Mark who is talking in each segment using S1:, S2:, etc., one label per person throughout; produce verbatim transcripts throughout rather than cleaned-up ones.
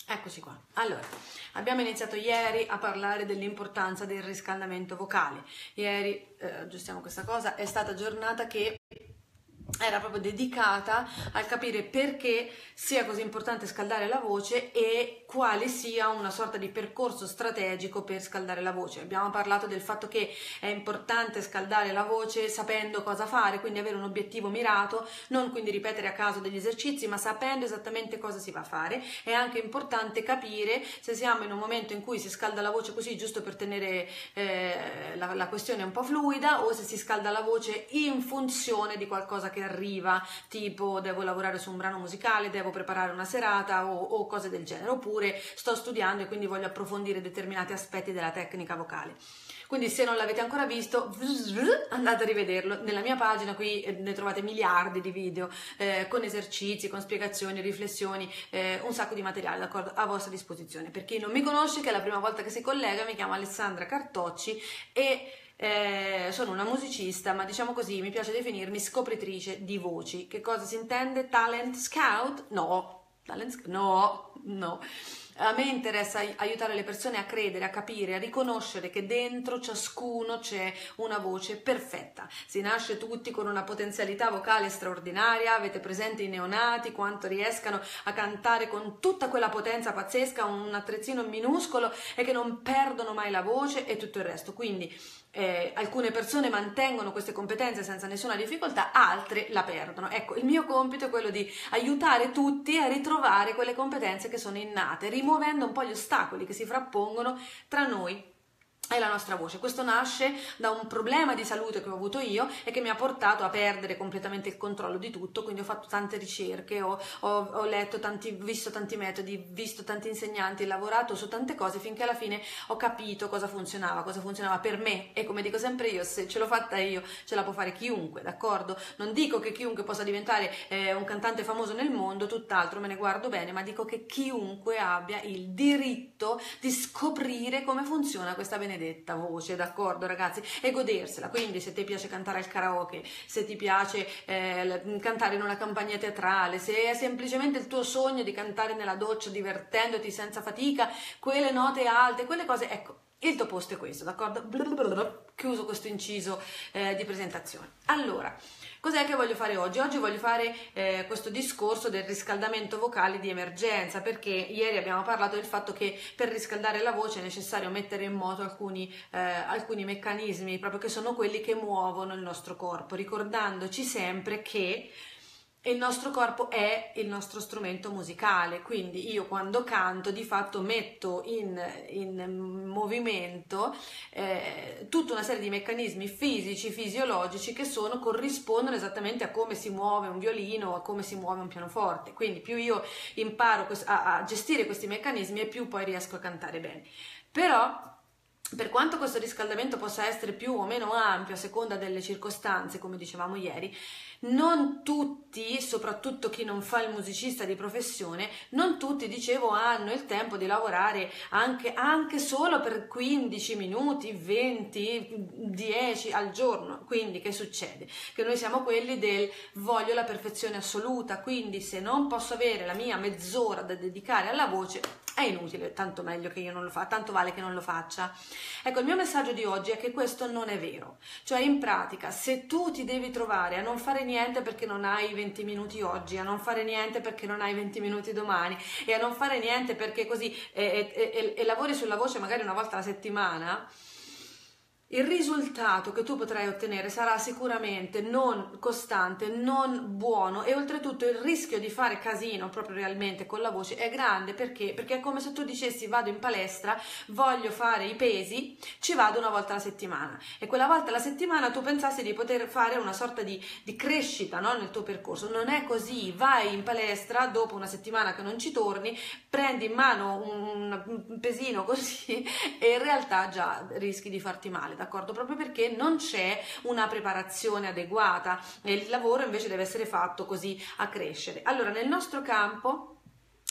S1: Eccoci qua. Allora, abbiamo iniziato ieri a parlare dell'importanza del riscaldamento vocale. Ieri, eh, aggiustiamo questa cosa, è stata giornata che era proprio dedicata a capire perché sia così importante scaldare la voce e quale sia una sorta di percorso strategico per scaldare la voce. Abbiamo parlato del fatto che è importante scaldare la voce sapendo cosa fare, quindi avere un obiettivo mirato, non quindi ripetere a caso degli esercizi, ma sapendo esattamente cosa si va a fare. È anche importante capire se siamo in un momento in cui si scalda la voce così giusto per tenere eh, la, la questione un po' fluida, o se si scalda la voce in funzione di qualcosa che arriva, tipo devo lavorare su un brano musicale, devo preparare una serata o, o cose del genere, oppure sto studiando e quindi voglio approfondire determinati aspetti della tecnica vocale. Quindi se non l'avete ancora visto, andate a rivederlo. Nella mia pagina qui ne trovate miliardi di video eh, con esercizi, con spiegazioni, riflessioni, eh, un sacco di materiale, d'accordo, a vostra disposizione. Per chi non mi conosce, che è la prima volta che si collega, mi chiamo Alessandra Cartocci e Eh, sono una musicista, ma diciamo così, mi piace definirmi scopritrice di voci. Che cosa si intende? Talent scout? No, talent scout? No, no. A me interessa aiutare le persone a credere, a capire, a riconoscere che dentro ciascuno c'è una voce perfetta. Si nasce tutti con una potenzialità vocale straordinaria, avete presente i neonati, quanto riescano a cantare con tutta quella potenza pazzesca, un attrezzino minuscolo e che non perdono mai la voce e tutto il resto. Quindi eh, alcune persone mantengono queste competenze senza nessuna difficoltà, altre la perdono. Ecco, il mio compito è quello di aiutare tutti a ritrovare quelle competenze che sono innate, rimuovendo un po' gli ostacoli che si frappongono tra noi e la nostra voce. Questo nasce da un problema di salute che ho avuto io e che mi ha portato a perdere completamente il controllo di tutto, quindi ho fatto tante ricerche, ho, ho, ho letto tanti, visto tanti metodi, visto tanti insegnanti, lavorato su tante cose finché alla fine ho capito cosa funzionava, cosa funzionava per me. E come dico sempre io, se ce l'ho fatta io, ce la può fare chiunque, d'accordo? Non dico che chiunque possa diventare eh, un cantante famoso nel mondo, tutt'altro, me ne guardo bene, ma dico che chiunque abbia il diritto di scoprire come funziona questa benedetta detta voce, d'accordo ragazzi, e godersela. Quindi se ti piace cantare al karaoke, se ti piace eh, cantare in una compagnia teatrale, se è semplicemente il tuo sogno di cantare nella doccia divertendoti senza fatica, quelle note alte, quelle cose, ecco, il tuo posto è questo, d'accordo? Chiuso questo inciso eh, di presentazione. Allora, cos'è che voglio fare oggi? Oggi voglio fare eh, questo discorso del riscaldamento vocale di emergenza, perché ieri abbiamo parlato del fatto che per riscaldare la voce è necessario mettere in moto alcuni, eh, alcuni meccanismi, proprio che sono quelli che muovono il nostro corpo, ricordandoci sempre che il nostro corpo è il nostro strumento musicale, quindi io quando canto di fatto metto in, in movimento eh, tutta una serie di meccanismi fisici, fisiologici che sono, corrispondono esattamente a come si muove un violino o a come si muove un pianoforte. Quindi più io imparo a, a gestire questi meccanismi e più poi riesco a cantare bene. Però per quanto questo riscaldamento possa essere più o meno ampio a seconda delle circostanze, come dicevamo ieri, non tutti, soprattutto chi non fa il musicista di professione, non tutti, dicevo, hanno il tempo di lavorare anche, anche solo per quindici minuti, venti, dieci al giorno. Quindi che succede? Che noi siamo quelli del voglio la perfezione assoluta, quindi se non posso avere la mia mezz'ora da dedicare alla voce è inutile, tanto meglio che io non lo faccia, tanto vale che non lo faccia. Ecco, il mio messaggio di oggi è che questo non è vero. Cioè, in pratica, se tu ti devi trovare a non fare niente perché non hai venti minuti oggi, a non fare niente perché non hai venti minuti domani, e a non fare niente perché così e, e, e, e lavori sulla voce magari una volta alla settimana, il risultato che tu potrai ottenere sarà sicuramente non costante, non buono, e oltretutto il rischio di fare casino proprio realmente con la voce è grande. Perché? Perché è come se tu dicessi vado in palestra, voglio fare i pesi, ci vado una volta alla settimana, e quella volta alla settimana tu pensassi di poter fare una sorta di, di crescita, no? Nel tuo percorso. Non è così. Vai in palestra, dopo una settimana che non ci torni, prendi in mano un, un pesino così e in realtà già rischi di farti male, d'accordo? Proprio perché non c'è una preparazione adeguata e il lavoro invece deve essere fatto così a crescere. Allora, nel nostro campo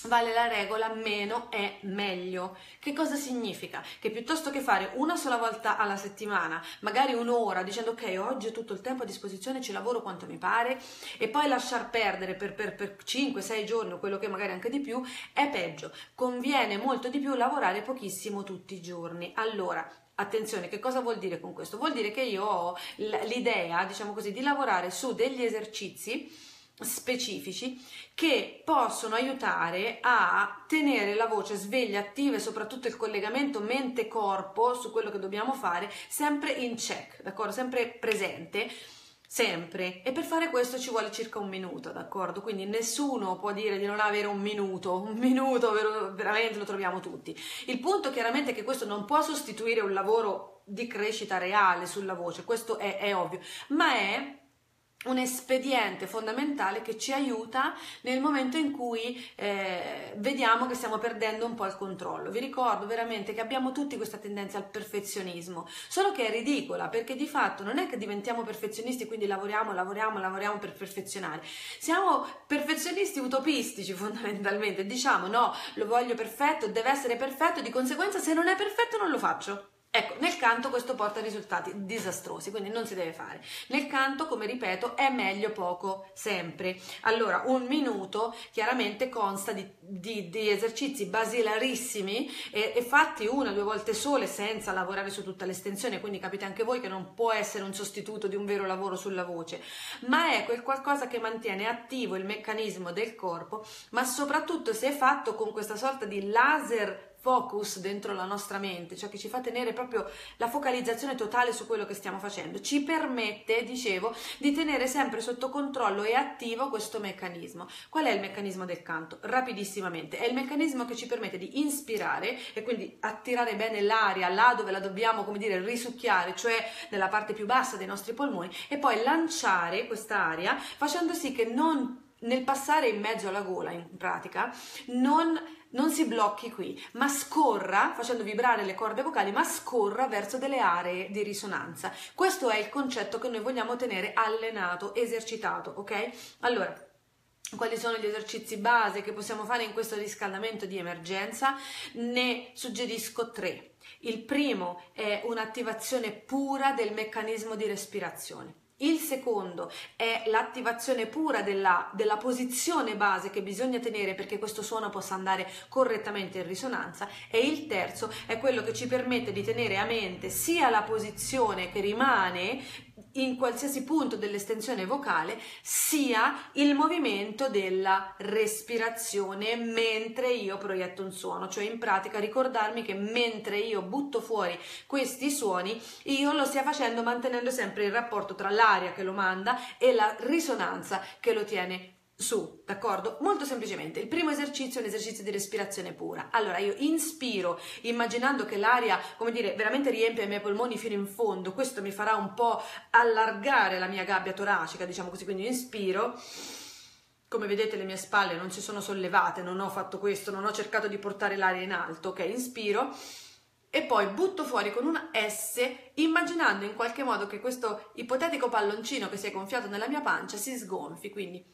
S1: vale la regola meno è meglio. Che cosa significa? Che piuttosto che fare una sola volta alla settimana, magari un'ora, dicendo ok, oggi ho tutto il tempo a disposizione, ci lavoro quanto mi pare, e poi lasciar perdere per, per, per cinque sei giorni o quello che magari anche di più, è peggio. Conviene molto di più lavorare pochissimo tutti i giorni. Allora, attenzione, che cosa vuol dire con questo? Vuol dire che io ho l'idea, diciamo così, di lavorare su degli esercizi specifici che possono aiutare a tenere la voce sveglia, attiva e soprattutto il collegamento mente-corpo su quello che dobbiamo fare sempre in check, d'accordo? Sempre presente, sempre. E per fare questo ci vuole circa un minuto, d'accordo? Quindi nessuno può dire di non avere un minuto, un minuto veramente lo troviamo tutti. Il punto chiaramente è che questo non può sostituire un lavoro di crescita reale sulla voce, questo è, è ovvio, ma è un espediente fondamentale che ci aiuta nel momento in cui eh, vediamo che stiamo perdendo un po' il controllo. Vi ricordo veramente che abbiamo tutti questa tendenza al perfezionismo, solo che è ridicola, perché di fatto non è che diventiamo perfezionisti, quindi lavoriamo, lavoriamo, lavoriamo per perfezionare. Siamo perfezionisti utopistici fondamentalmente, diciamo no, lo voglio perfetto, deve essere perfetto, di conseguenza se non è perfetto non lo faccio. Ecco, nel canto questo porta a risultati disastrosi, quindi non si deve fare. Nel canto, come ripeto, è meglio poco sempre. Allora, un minuto chiaramente consta di, di, di esercizi basilarissimi e, e fatti una o due volte sole senza lavorare su tutta l'estensione, quindi capite anche voi che non può essere un sostituto di un vero lavoro sulla voce, ma è quel qualcosa che mantiene attivo il meccanismo del corpo, ma soprattutto se è fatto con questa sorta di laser focus dentro la nostra mente, cioè che ci fa tenere proprio la focalizzazione totale su quello che stiamo facendo, ci permette, dicevo, di tenere sempre sotto controllo e attivo questo meccanismo. Qual è il meccanismo del canto? Rapidissimamente, è il meccanismo che ci permette di inspirare e quindi attirare bene l'aria là dove la dobbiamo, come dire, risucchiare, cioè nella parte più bassa dei nostri polmoni, e poi lanciare questa aria facendo sì che non nel passare in mezzo alla gola, in pratica, non, non si blocchi qui, ma scorra, facendo vibrare le corde vocali, ma scorra verso delle aree di risonanza. Questo è il concetto che noi vogliamo tenere allenato, esercitato, ok? Allora, quali sono gli esercizi base che possiamo fare in questo riscaldamento di emergenza? Ne suggerisco tre. Il primo è un'attivazione pura del meccanismo di respirazione. Il secondo è l'attivazione pura della, della posizione base che bisogna tenere perché questo suono possa andare correttamente in risonanza, e il terzo è quello che ci permette di tenere a mente sia la posizione che rimane in qualsiasi punto dell'estensione vocale, sia il movimento della respirazione mentre io proietto un suono, cioè in pratica ricordarmi che mentre io butto fuori questi suoni io lo stia facendo mantenendo sempre il rapporto tra l'aria che lo manda e la risonanza che lo tiene su, d'accordo? Molto semplicemente, il primo esercizio è un esercizio di respirazione pura. Allora io inspiro immaginando che l'aria, come dire, veramente riempie i miei polmoni fino in fondo. Questo mi farà un po' allargare la mia gabbia toracica, diciamo così, quindi inspiro. Come vedete le mie spalle non si sono sollevate, non ho fatto questo, non ho cercato di portare l'aria in alto, ok? Inspiro e poi butto fuori con una S, immaginando in qualche modo che questo ipotetico palloncino che si è gonfiato nella mia pancia si sgonfi, quindi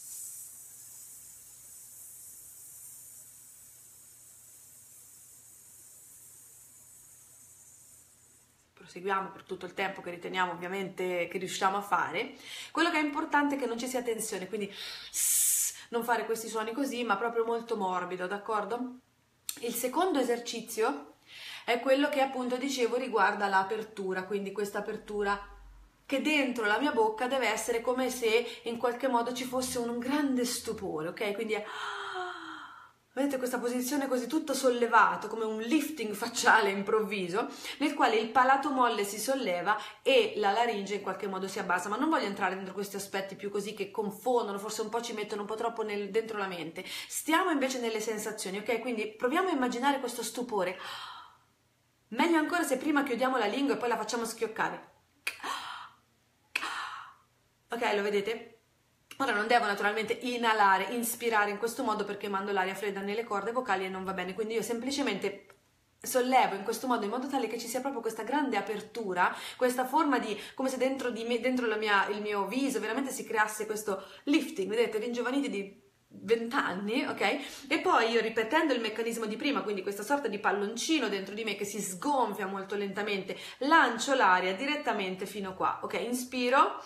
S1: proseguiamo per tutto il tempo che riteniamo ovviamente che riusciamo a fare. Quello che è importante è che non ci sia tensione, quindi non fare questi suoni così, ma proprio molto morbido, d'accordo? Il secondo esercizio è quello che appunto dicevo riguarda l'apertura, quindi questa apertura che dentro la mia bocca deve essere come se in qualche modo ci fosse un grande stupore, ok? Quindi è... vedete questa posizione così tutto sollevato, come un lifting facciale improvviso, nel quale il palato molle si solleva e la laringe in qualche modo si abbassa, ma non voglio entrare dentro questi aspetti più così che confondono, forse un po' ci mettono un po' troppo nel, dentro la mente. Stiamo invece nelle sensazioni, ok? Quindi proviamo a immaginare questo stupore. Meglio ancora se prima chiudiamo la lingua e poi la facciamo schioccare. Ok, lo vedete? Ora non devo naturalmente inalare, inspirare in questo modo perché mando l'aria fredda nelle corde vocali e non va bene, quindi io semplicemente sollevo in questo modo in modo tale che ci sia proprio questa grande apertura, questa forma di, come se dentro di me, dentro la mia, il mio viso veramente si creasse questo lifting, vedete, ringiovaniti di vent'anni, ok? E poi io, ripetendo il meccanismo di prima, quindi questa sorta di palloncino dentro di me che si sgonfia molto lentamente, lancio l'aria direttamente fino qua, ok? Inspiro,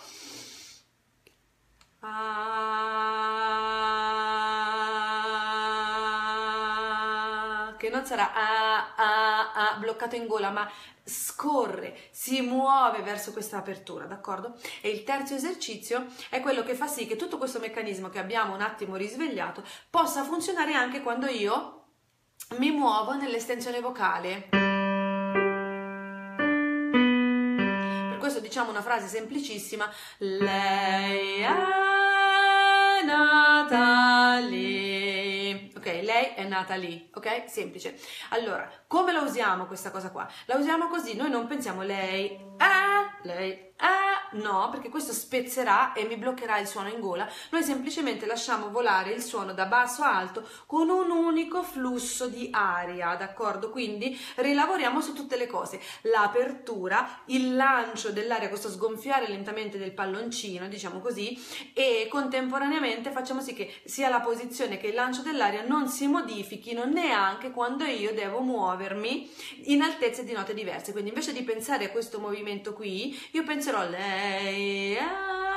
S1: ah, che non sarà ah, ah, ah, bloccato in gola, ma scorre, si muove verso questa apertura, d'accordo? E il terzo esercizio è quello che fa sì che tutto questo meccanismo che abbiamo un attimo risvegliato possa funzionare anche quando io mi muovo nell'estensione vocale. Per questo diciamo una frase semplicissima: lei è nata lì. Ok, lei è nata lì, ok? Semplice. Allora, come la usiamo questa cosa qua? La usiamo così, noi non pensiamo lei è, lei è, no, perché questo spezzerà e mi bloccherà il suono in gola. Noi semplicemente lasciamo volare il suono da basso a alto con un unico flusso di aria, d'accordo? Quindi rilavoriamo su tutte le cose: l'apertura, il lancio dell'aria, questo sgonfiare lentamente del palloncino, diciamo così, e contemporaneamente facciamo sì che sia la posizione che il lancio dell'aria non si modifichino neanche quando io devo muovermi in altezze di note diverse. Quindi invece di pensare a questo movimento qui, io penserò lei è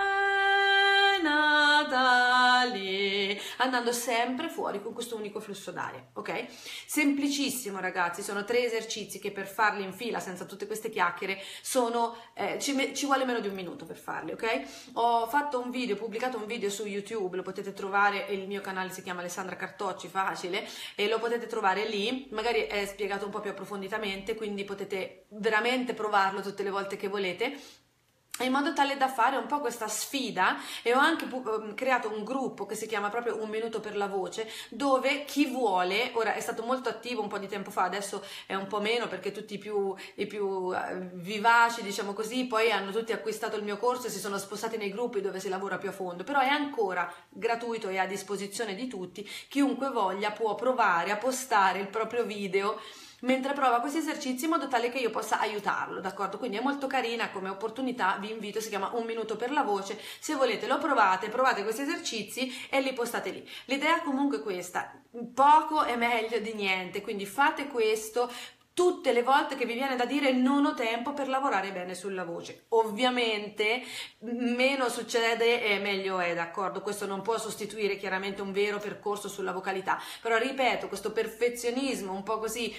S1: nata lì, andando sempre fuori con questo unico flusso d'aria, ok? Semplicissimo, ragazzi, sono tre esercizi che per farli in fila senza tutte queste chiacchiere sono, eh, ci, ci vuole meno di un minuto per farli, ok? Ho fatto un video, pubblicato un video su YouTube, lo potete trovare, il mio canale si chiama Alessandra Cartocci, facile, e lo potete trovare lì, magari è spiegato un po' più approfonditamente, quindi potete veramente provarlo tutte le volte che volete, in modo tale da fare un po' questa sfida. E ho anche creato un gruppo che si chiama proprio Un Minuto per la Voce, dove chi vuole, ora è stato molto attivo un po' di tempo fa, adesso è un po' meno perché tutti i più, i più vivaci, diciamo così, poi hanno tutti acquistato il mio corso e si sono spostati nei gruppi dove si lavora più a fondo, però è ancora gratuito e a disposizione di tutti. Chiunque voglia può provare a postare il proprio video mentre prova questi esercizi in modo tale che io possa aiutarlo, d'accordo? Quindi è molto carina come opportunità, vi invito, si chiama Un Minuto per la Voce, se volete lo provate, provate questi esercizi e li postate lì. L'idea comunque è questa: poco è meglio di niente, quindi fate questo tutte le volte che vi viene da dire non ho tempo per lavorare bene sulla voce. Ovviamente meno succede e meglio è, d'accordo? Questo non può sostituire chiaramente un vero percorso sulla vocalità, però ripeto, questo perfezionismo un po' così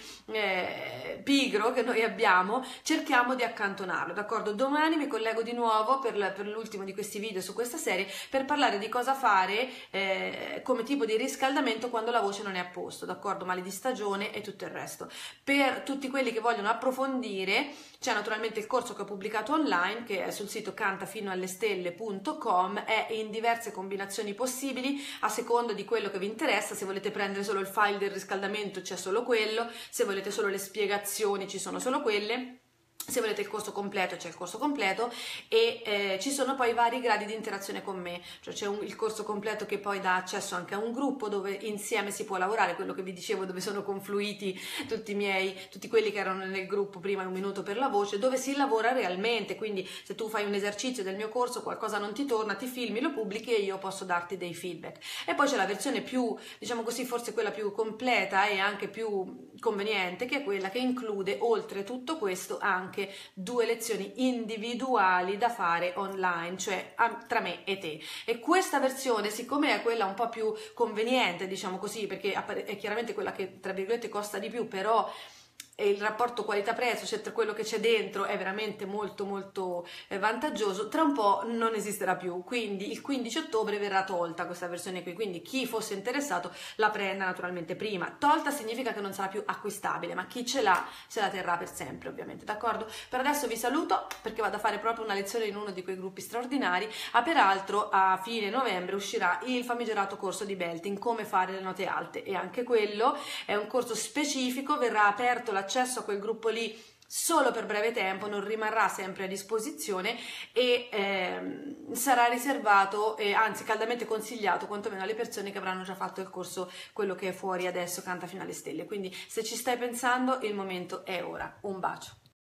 S1: eh, pigro che noi abbiamo, cerchiamo di accantonarlo, d'accordo? Domani mi collego di nuovo per, per l'ultimo di questi video su questa serie per parlare di cosa fare eh, come tipo di riscaldamento quando la voce non è a posto, d'accordo? Mali di stagione e tutto il resto. Per tutti quelli che vogliono approfondire c'è naturalmente il corso che ho pubblicato online, che è sul sito canta fino alle stelle punto com, è in diverse combinazioni possibili a seconda di quello che vi interessa. Se volete prendere solo il file del riscaldamento c'è solo quello, se volete solo le spiegazioni ci sono solo quelle, se volete il corso completo c'è il corso completo, e eh, ci sono poi vari gradi di interazione con me, cioè c'è un, il corso completo che poi dà accesso anche a un gruppo dove insieme si può lavorare, quello che vi dicevo, dove sono confluiti tutti i miei, tutti quelli che erano nel gruppo prima Un Minuto per la Voce, dove si lavora realmente. Quindi se tu fai un esercizio del mio corso, qualcosa non ti torna, ti filmi, lo pubblichi e io posso darti dei feedback. E poi c'è la versione più, diciamo così, forse quella più completa e anche più conveniente, che è quella che include oltre tutto questo anche due lezioni individuali da fare online, cioè tra me e te. E questa versione, siccome è quella un po' più conveniente, diciamo così, perché è chiaramente quella che tra virgolette costa di più, però e il rapporto qualità-prezzo, cioè tra quello che c'è dentro, è veramente molto molto vantaggioso, tra un po' non esisterà più, quindi il quindici ottobre verrà tolta questa versione qui, quindi chi fosse interessato la prenda naturalmente prima. Tolta significa che non sarà più acquistabile, ma chi ce l'ha se la terrà per sempre, ovviamente, d'accordo? Per adesso vi saluto perché vado a fare proprio una lezione in uno di quei gruppi straordinari. Ah, peraltro a fine novembre uscirà il famigerato corso di belting, come fare le note alte, e anche quello è un corso specifico, verrà aperto la accesso a quel gruppo lì solo per breve tempo, non rimarrà sempre a disposizione e ehm, sarà riservato, eh, anzi caldamente consigliato quantomeno alle persone che avranno già fatto il corso, quello che è fuori adesso, Canta fino alle stelle. Quindi se ci stai pensando il momento è ora. Un bacio.